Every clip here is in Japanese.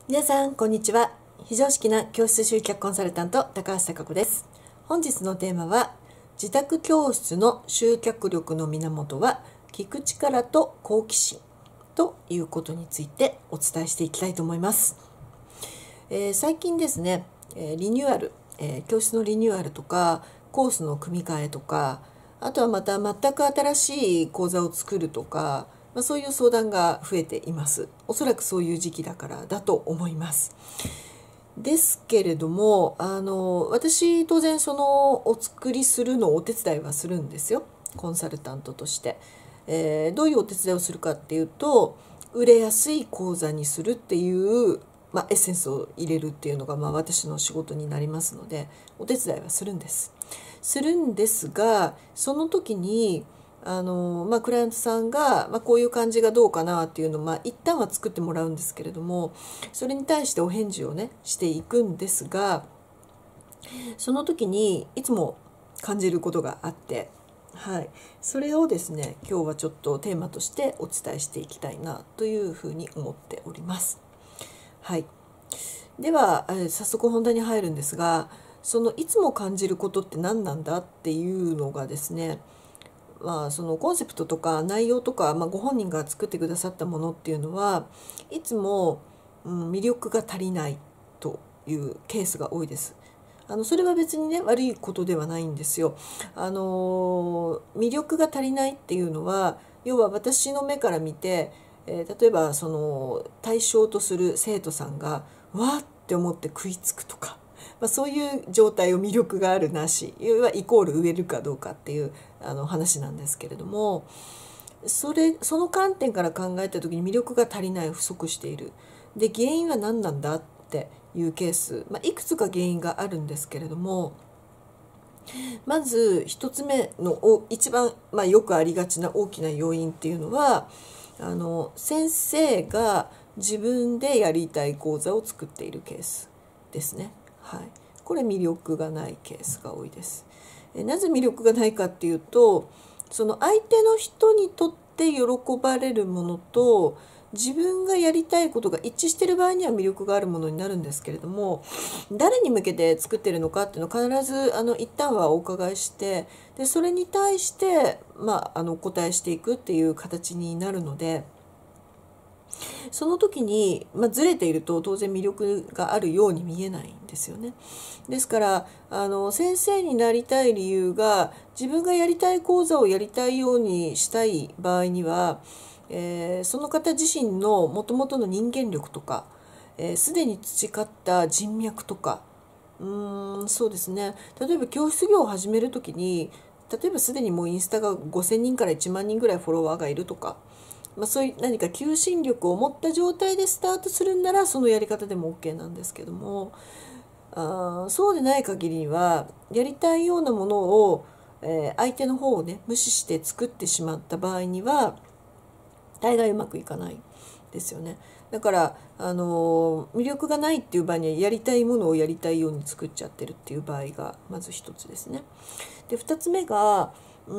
皆さんこんにちは。非常識な教室集客コンサルタント高橋貴子です。本日のテーマは、自宅教室の集客力の源は聞く力と好奇心ということについてお伝えしていきたいと思います。最近ですね、リニューアル、教室のリニューアルとかコースの組み替えとか、あとはまた全く新しい講座を作るとか、そういう相談が増えています。おそらくそういう時期だからだと思います。ですけれども、私当然そのお作りするのをお手伝いはするんですよ。コンサルタントとして。どういうお手伝いをするかっていうと、売れやすい講座にするっていう、エッセンスを入れるっていうのが、私の仕事になりますので、お手伝いはするんです。するんですが、その時にクライアントさんが、こういう感じがどうかなっていうのを、一旦は作ってもらうんですけれども、それに対してお返事をねしていくんですが、その時にいつも感じることがあって、それをですね今日はちょっとテーマとしてお伝えしていきたいなというふうに思っております。では、早速本題に入るんですが、そのいつも感じることって何なんだっていうのがですね、そのコンセプトとか内容とか、ご本人が作ってくださったものっていうのはいつも、魅力が足りないというケースが多いです。それは別にね悪いことではないんですよ。魅力が足りないっていうのは、要は私の目から見て、例えばその対象とする生徒さんがわーって思って食いつくとか、そういう状態を魅力があるなしはイコール植えるかどうかっていう話なんですけれども、その観点から考えた時に魅力が足りない、不足している。で、原因は何なんだっていうケース、いくつか原因があるんですけれども、まず一つ目の一番、よくありがちな大きな要因っていうのは、先生が自分でやりたい講座を作っているケースですね。これ魅力がないケースが多いです。なぜ魅力がないかっていうと、その相手の人にとって喜ばれるものと自分がやりたいことが一致している場合には魅力があるものになるんですけれども、誰に向けて作ってるのかっていうのを必ず一旦はお伺いして、でそれに対して、お答えしていくっていう形になるので、その時に、ずれていると当然魅力があるように見えないんですよね。ですから先生になりたい理由が自分がやりたい講座をやりたいようにしたい場合には、その方自身のもともとの人間力とか、すでに培った人脈とか、そうですね、例えば教室業を始める時に、例えばすでにもうインスタが5,000人から1万人ぐらいフォロワーがいるとか、そういう何か求心力を持った状態でスタートするんならそのやり方でも OK なんですけども、そうでない限りはやりたいようなものを、相手の方をね無視して作ってしまった場合には大概うまくいかないですよね。だから魅力がないっていう場合にはやりたいものをやりたいように作っちゃってるっていう場合がまず一つですね。で2つ目が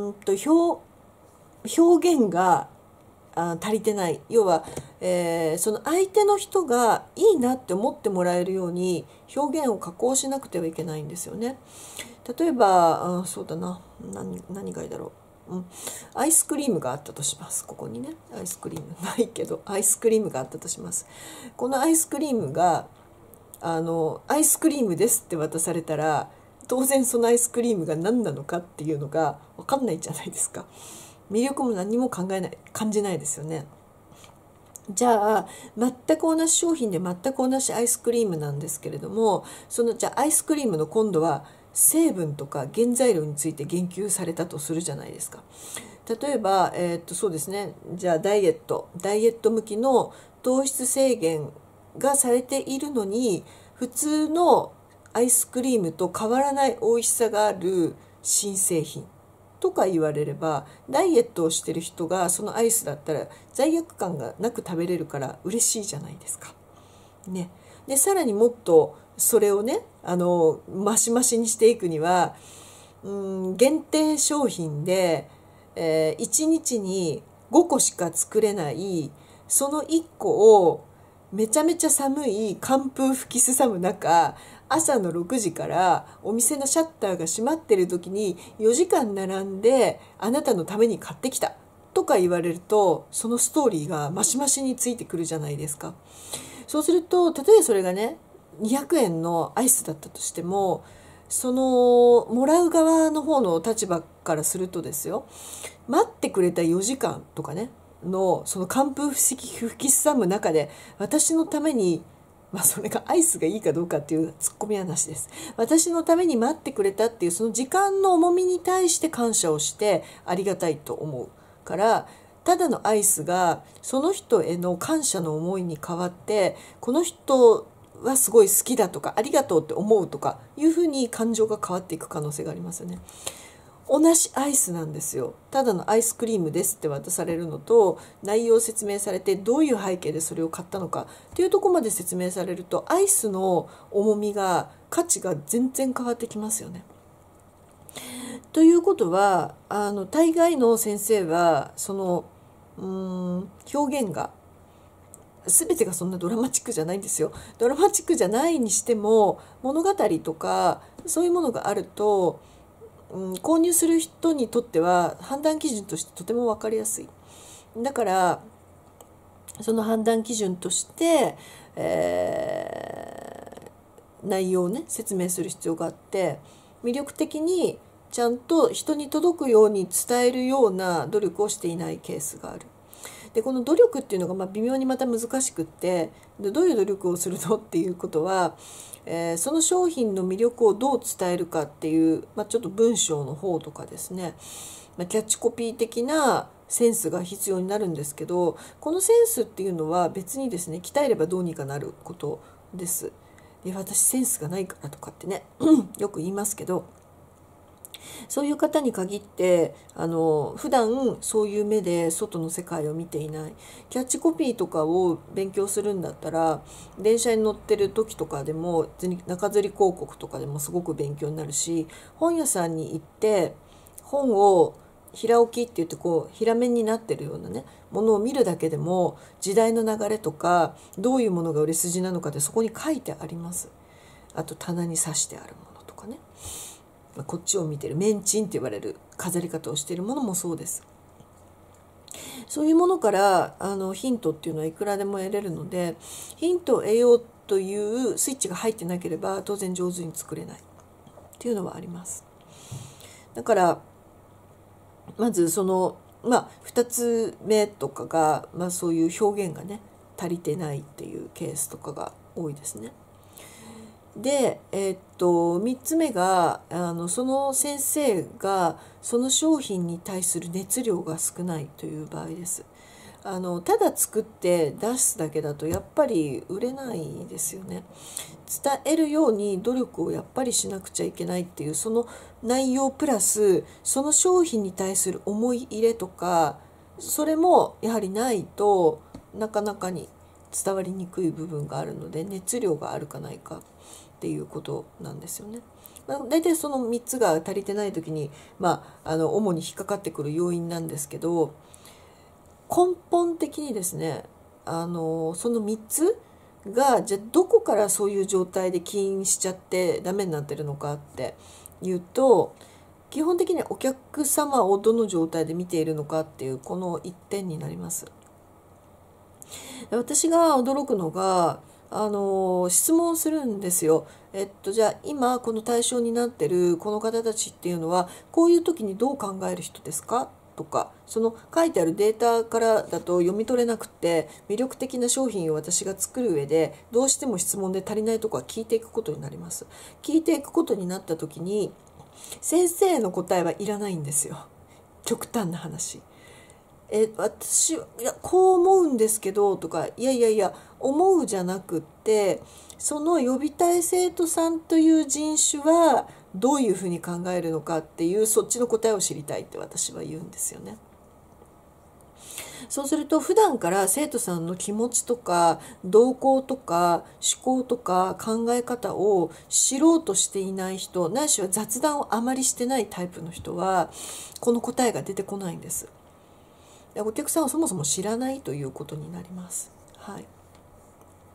表現が足りてない。要は、その相手の人がいいなって思ってもらえるように表現を加工しなくてはいけないんですよね。例えばそうだな、何がいいだろう、アイスクリームがあったとします。ここにねアイスクリームないけどアイスクリームがあったとします。このアイスクリームがアイスクリームですって渡されたら、当然そのアイスクリームが何なのかっていうのが分かんないじゃないですか。魅力も何も感じないですよね。じゃあ全く同じ商品で全く同じアイスクリームなんですけれども、じゃあアイスクリームの今度は成分とか原材料について言及されたとするじゃないですか。例えば、そうですね、じゃあダイエット向きの糖質制限がされているのに、普通のアイスクリームと変わらない美味しさがある新製品とか言われれば、ダイエットをしてる人がそのアイスだったら罪悪感がなく食べれるから嬉しいじゃないですか。ね。でさらにもっとそれをねマシマシにしていくには、限定商品で、1日に5個しか作れない、その1個をめちゃめちゃ寒い寒風吹きすさむ中、朝の6時からお店のシャッターが閉まってる時に4時間並んであなたのために買ってきたとか言われると、そのストーリーがマシマシについてくるじゃないですか。そうすると、例えばそれがね200円のアイスだったとしても、そのもらう側の方の立場からするとですよ、待ってくれた4時間とかねのその寒風吹きすさむ中で私のために、それがアイスがいいかどうかっていうツッコミはなしです。私のために待ってくれたっていうその時間の重みに対して感謝をしてありがたいと思うから、ただのアイスがその人への感謝の思いに変わって、この人はすごい好きだとかありがとうって思うとかいうふうに感情が変わっていく可能性がありますよね。同じアイスなんですよ。ただのアイスクリームですって渡されるのと、内容を説明されてどういう背景でそれを買ったのかっていうところまで説明されると、アイスの重みが価値が全然変わってきますよね。ということは大概の先生はその表現が全てがそんなドラマチックじゃないんですよ。ドラマチックじゃないにしても物語とかそういうものがあると、購入する人にとっては判断基準としてとても分かりやすい。だからその判断基準として、内容をね説明する必要があって、魅力的にちゃんと人に届くように伝えるような努力をしていないケースがある。でこの努力っていうのが微妙にまた難しくって、でどういう努力をするのっていうことは、その商品の魅力をどう伝えるかっていう、ちょっと文章の方とかですね、キャッチコピー的なセンスが必要になるんですけど、このセンスっていうのは別にですね鍛えればどうにかなることです。で私センスがないからとかってねよく言いますけど、そういう方に限って普段そういう目で外の世界を見ていない、キャッチコピーとかを勉強するんだったら電車に乗ってる時とかでも中吊り広告とかでもすごく勉強になるし、本屋さんに行って本を平置きって言って平面になってるようなねものを見るだけでも時代の流れとかどういうものが売れ筋なのかってそこに書いてあります。あと棚に刺してあるものとかね、こっちを見てるメンチンって言われる飾り方をしているものもそうです。そういうものからヒントっていうのはいくらでも得れるので、ヒントを得ようというスイッチが入ってなければ当然上手に作れないっていうのはあります。だからまずその2つ目とかが、そういう表現がね足りてないっていうケースとかが多いですね。で、3つ目がその先生がその商品に対する熱量が少ないという場合です。ただ作って出すだけだとやっぱり売れないですよね。伝えるように努力をやっぱりしなくちゃいけないっていうその内容プラスその商品に対する思い入れとか、それもやはりないとなかなかに伝わりにくい部分があるので、熱量があるかないかっていうことなんですよね。大体その3つが足りてない時に、主に引っかかってくる要因なんですけど、根本的にですねその3つがじゃあどこからそういう状態で起因しちゃってダメになってるのかっていうと、基本的にお客様をどの状態で見ているのかっていうこの一点になります。私が驚くのが質問するんですよ。じゃあ今この対象になってるこの方たちっていうのはこういう時にどう考える人ですかとか、その書いてあるデータからだと読み取れなくて魅力的な商品を私が作る上でどうしても質問で足りないところは聞いていくことになります。聞いていくことになった時に先生の答えはいらないんですよ。極端な話。私こう思うんですけどとか、いやいやいや思うじゃなくって、その呼びたい生徒さんという人種はどういうふうに考えるのかっていうそっちの答えを知りたいって私は言うんですよね。そうすると普段から生徒さんの気持ちとか動向とか思考とか考え方を知ろうとしていない人、ないしは雑談をあまりしてないタイプの人はこの答えが出てこないんです。お客さんはそもそも知らないということになります。はい。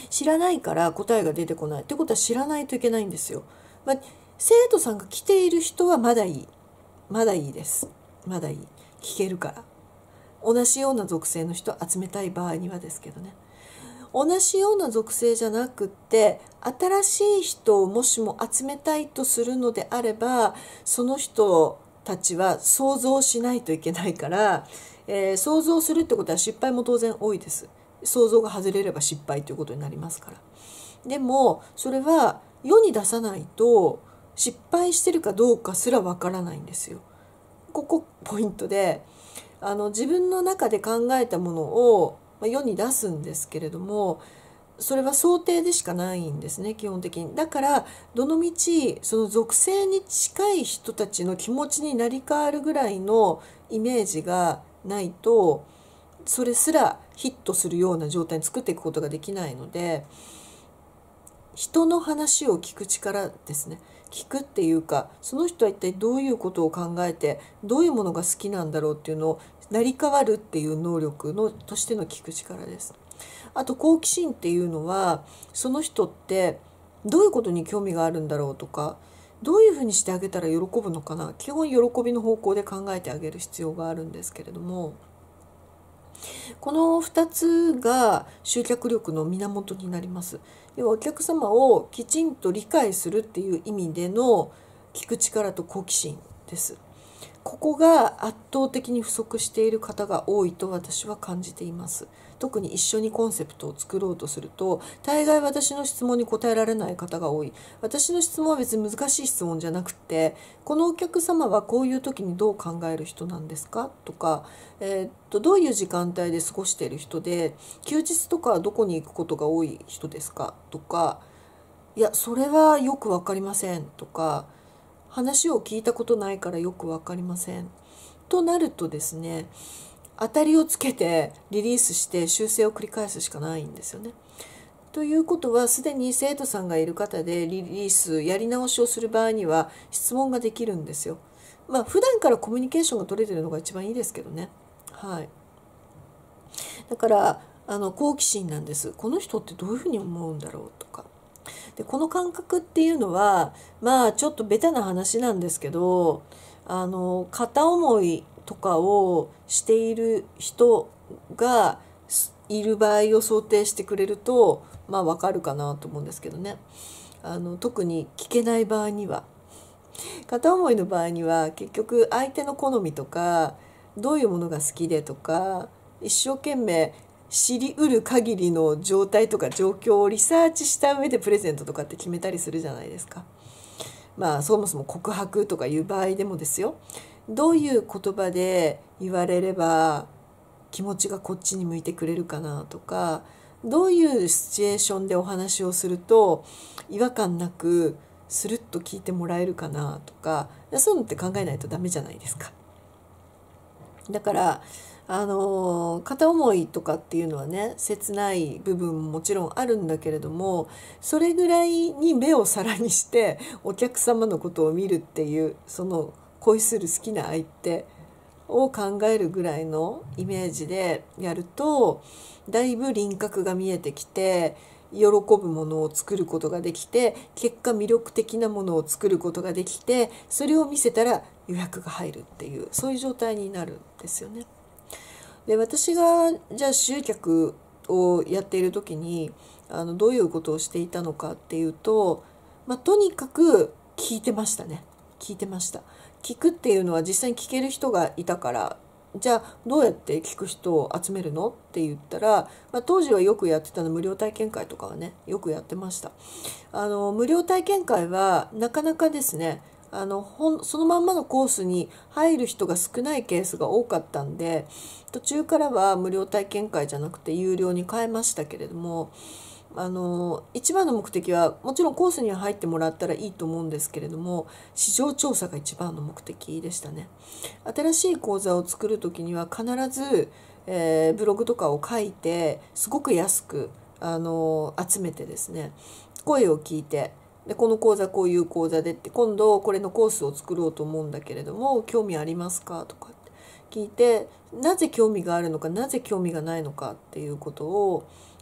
知らないから答えが出てこないってことは知らないといけないんですよ。生徒さんが来ている人はまだいい。まだいいです。まだいい。聞けるから。同じような属性の人を集めたい場合にはですけどね。同じような属性じゃなくって新しい人をもしも集めたいとするのであれば、その人たちは想像しないといけないから、想像するってことは失敗も当然多いです。想像が外れれば失敗ということになりますから。でもそれは世に出さないと失敗してるかどうかすらわからないんですよ。ここポイントで、自分の中で考えたものを世に出すんですけれども、それは想定でしかないんですね、基本的に。だからどのみちその属性に近い人たちの気持ちになり変わるぐらいのイメージがないと、それすらヒットするような状態に作っていくことができないので、人の話を聞く力ですね。聞くっていうか、その人は一体どういうことを考えてどういうものが好きなんだろうっていうのを成り代わるっていう能力のとしての聞く力です。あと好奇心っていうのは、その人ってどういうことに興味があるんだろうとか、どういうふうにしてあげたら喜ぶのかな、基本喜びの方向で考えてあげる必要があるんですけれども、この2つが集客力の源になります。要はお客様をきちんと理解するっていう意味での聞く力と好奇心です。ここが圧倒的に不足している方が多いと私は感じています。特に一緒にコンセプトを作ろうとすると、大概私の質問に答えられない方が多い。私の質問は別に難しい質問じゃなくて、このお客様はこういう時にどう考える人なんですかとか、どういう時間帯で過ごしている人で、休日とかはどこに行くことが多い人ですかとか、いやそれはよく分かりませんとか、話を聞いたことないからよく分かりませんとなるとですね、当たりをつけてリリースして修正を繰り返すしかないんですよね。ということは、すでに生徒さんがいる方でリリースやり直しをする場合には質問ができるんですよ。普段からコミュニケーションが取れてるのが一番いいですけどね。はい。だから好奇心なんです。この人ってどういうふうに思うんだろうとか。でこの感覚っていうのはちょっとベタな話なんですけど、片思いとかをしている人がいる場合を想定してくれるとわかるかなと思うんですけどね。特に聞けない場合には、片思いの場合には結局相手の好みとかどういうものが好きでとか、一生懸命知りうる限りの状態とか状況をリサーチした上でプレゼントとかって決めたりするじゃないですか。そもそも告白とかいう場合でもですよ、どういう言葉で言われれば気持ちがこっちに向いてくれるかなとか、どういうシチュエーションでお話をすると違和感なくスルッと聞いてもらえるかなとか、そういうのって考えないとダメじゃないですか。だから片思いとかっていうのはね、切ない部分ももちろんあるんだけれども、それぐらいに目を皿にしてお客様のことを見るっていう、その恋する好きな相手を考えるぐらいのイメージでやると、だいぶ輪郭が見えてきて、喜ぶものを作ることができて、結果魅力的なものを作ることができて、それを見せたら予約が入るっていう、そういう状態になるんですよね。で私がじゃあ集客をやっている時にどういうことをしていたのかっていうと、とにかく聞いてましたね。聞いてました。聞くっていうのは実際に聞ける人がいたから、じゃあどうやって聞く人を集めるのって言ったら、当時はよくやってたの無料体験会とかはね、よくやってました。無料体験会はなかなかですね、そのまんまのコースに入る人が少ないケースが多かったんで、途中からは無料体験会じゃなくて有料に変えましたけれども、一番の目的はもちろんコースには入ってもらったらいいと思うんですけれども、市場調査が一番の目的でしたね。新しい講座を作る時には必ず、ブログとかを書いて、すごく安く集めてですね、声を聞いて、でこの講座こういう講座でって、今度これのコースを作ろうと思うんだけれども興味ありますかとかって聞いて、なぜ興味があるのかなぜ興味がないのかっていうことを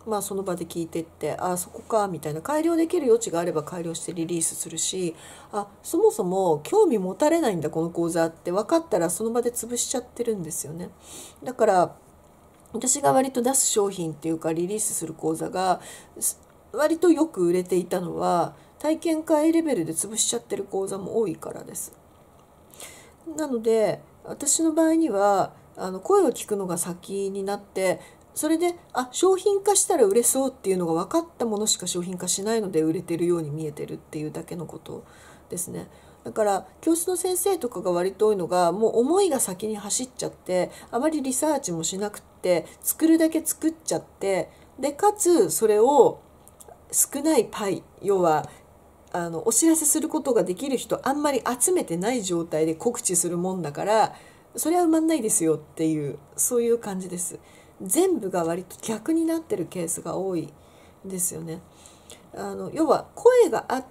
その場で聞いてって、そこかみたいな、改良できる余地があれば改良してリリースするし、そもそも興味持たれないんだこの講座って分かったらその場で潰しちゃってるんですよね。だから私が割と出す商品っていうかリリースする講座が割とよく売れていたのは、体験会レベルで潰しちゃってる講座も多いからです。なので私の場合には声を聞くのが先になって、それで商品化したら売れそうっていうのが分かったものしか商品化しないので売れてるように見えてるっていうだけのことですね。だから教室の先生とかが割と多いのが、もう思いが先に走っちゃって、あまりリサーチもしなくって作るだけ作っちゃって、でかつそれを少ないパイ、要はお知らせすることができる人あんまり集めてない状態で告知するもんだから、それは埋まんないですよっていう、そういう感じです。全部が割と逆になってるケースが多いんですよね。要は声があって、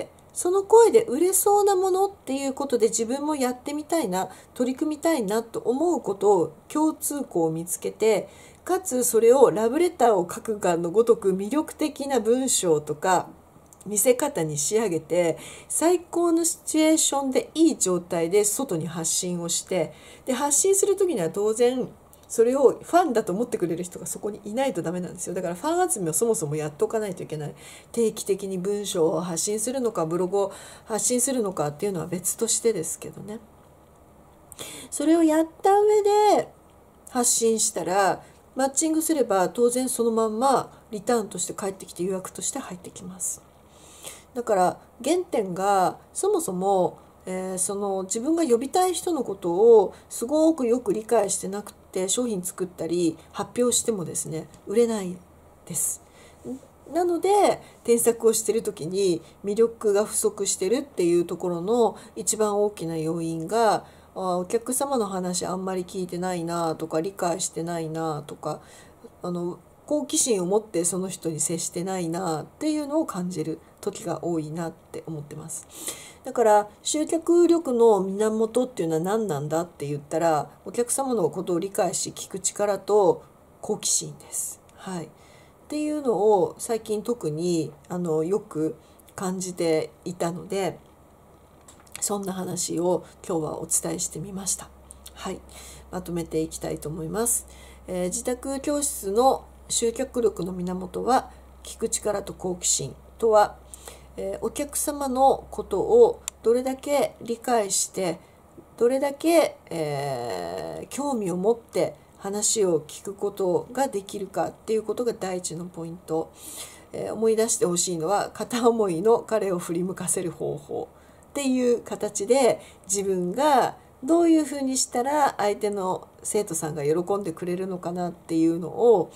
その声で売れそうなものっていうことで自分もやってみたいな、取り組みたいなと思うことを共通項を見つけて、かつそれをラブレターを書くかのごとく魅力的な文章とか見せ方に仕上げて、最高のシチュエーションでいい状態で外に発信をして、で発信する時には当然それをファンだと思ってくれる人がそこにいないとダメなんですよ。だからファン集めをそもそもやっておかないといけない。定期的に文章を発信するのかブログを発信するのかっていうのは別としてですけどね。それをやった上で発信したら、マッチングすれば当然そのまんまリターンとして返ってきて予約として入ってきます。だから原点がそもそも、その自分が呼びたい人のことをすごくよく理解してなくて商品作ったり発表してもですね、売れないです。なので添削をしてる時に魅力が不足してるっていうところの一番大きな要因が、お客様の話あんまり聞いてないなとか、理解してないなとか、好奇心を持ってその人に接してないなっていうのを感じる時が多いなって思ってます。だから集客力の源っていうのは何なんだって言ったら、お客様のことを理解し聞く力と好奇心です。はい。っていうのを最近特によく感じていたので、そんな話を今日はお伝えしてみました。はい。まとめていきたいと思います。自宅教室の集客力の源は聞く力と好奇心とは、お客様のことをどれだけ理解してどれだけ、興味を持って話を聞くことができるかっていうことが第一のポイント。思い出してほしいのは片思いの彼を振り向かせる方法っていう形で、自分がどういうふうにしたら相手の生徒さんが喜んでくれるのかなっていうのを、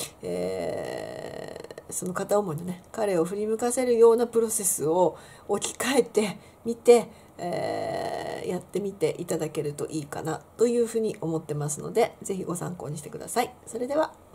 その片思いのね彼を振り向かせるようなプロセスを置き換えてみて、やってみていただけるといいかなというふうに思ってますので、ぜひご参考にしてください。それでは。